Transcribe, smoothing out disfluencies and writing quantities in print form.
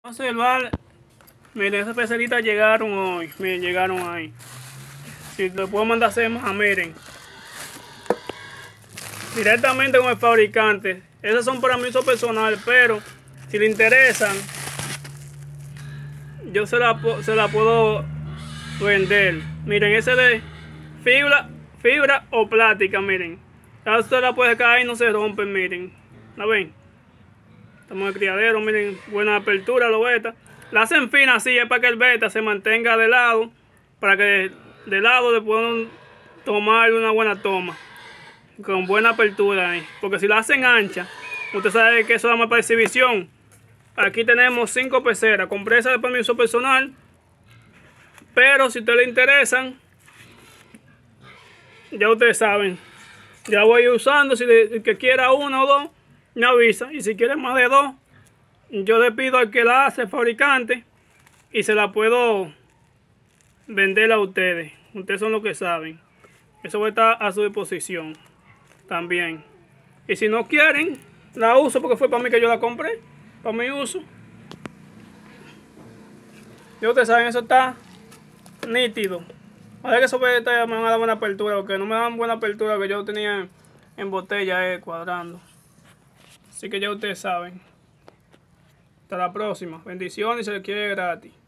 Vamos a observar. Miren, esas peceritas llegaron hoy. Miren, llegaron ahí. Si le puedo mandar a hacer más, miren. Directamente con el fabricante. Esas son para mi uso personal, pero si le interesan, yo se la puedo vender. Miren, ese de fibra o plástica, miren. Ya usted la puede caer y no se rompe, miren. ¿La ven? Estamos en el criadero, miren, buena apertura, lo beta. La hacen fina así, es para que el beta se mantenga de lado, para que de lado le puedan tomar una buena toma, con buena apertura ahí. Porque si la hacen ancha, usted sabe que eso da más para exhibición. Aquí tenemos 5 peceras, compré esa para mi uso personal, pero si a ustedes le interesan, ya ustedes saben, ya voy usando. Si el que quiera una o dos, me avisa. Y si quiere más de 2, yo le pido al que la hace, el fabricante, y se la puedo vender a ustedes. Ustedes son los que saben. Eso va a estar a su disposición también. Y si no quieren, la uso porque fue para mí que yo la compré, para mi uso. Ya ustedes saben, eso está nítido. A ver que eso me van a dar buena apertura, porque no me dan buena apertura que yo tenía en botella cuadrando. Así que ya ustedes saben. Hasta la próxima. Bendiciones y se les quiere gratis.